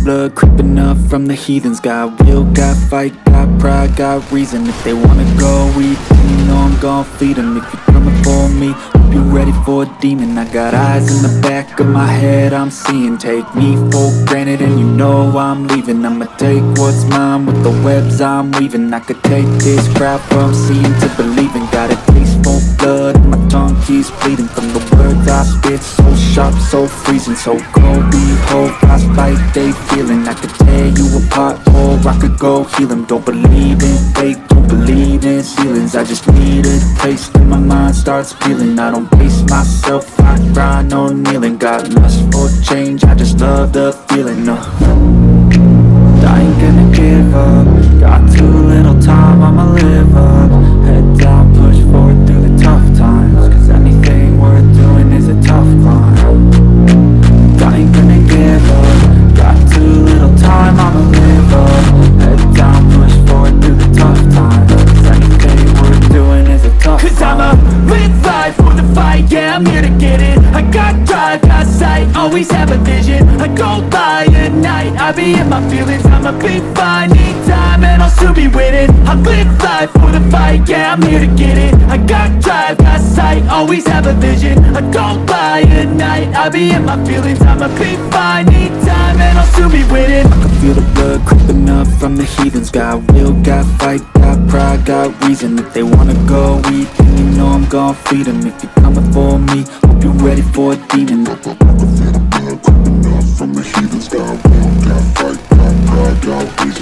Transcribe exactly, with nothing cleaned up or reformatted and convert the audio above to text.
blood creeping up from the heathens. Got will, got fight, got pride, got reason. If they wanna go eat, then you know I'm gon' feed them. If you're coming for me, hope you're ready for a demon. I got eyes in the back of my head, I'm seeing. Take me for granted and you know I'm leaving. I'ma take what's mine with the webs I'm weaving. I could take this crowd from seeing to believing. Got a taste for blood and my tongue keeps bleeding from the words I spit. So sharp, so freezing, so cold. Behold, frostbite they feeling. I could tear you apart or I could go heal them. Don't believe in fate, don't believe in ceilings. I just need a taste and my mind starts peeling. I don't pace myself, I grind on kneeling. Got lust for change, I just love the feeling. uh. I ain't gonna give up. Got too little time, I'ma live up. Head down, push forward through the tough times. Cause anything worth doing is a tough climb. I ain't gonna give up. Got too little time, I'ma live up. Head down, push forward through the tough times. Cause anything worth doing is a tough climb. Cause I'ma live life for the fight, yeah, I'm here to get it. I got drive, got sight, always have a vision. I go by at night, I be in my feelings. I'ma be fine, need time, and I'll soon be winning. I live life for the fight, yeah, I'm here to get it. I got drive, got sight, always have a vision. I go by at night, I be in my feelings. I'ma be fine, need time, and I'll soon be winning. I can feel the blood creeping up from the heathens. Got will, got fight, got pride, got reason. If they wanna go eat, then you know I'm gon' feed them. If you're coming for me, hope you're ready for a demon. I can feel the blood creeping up from the heathens. Got will, got fight, got pride, got reason.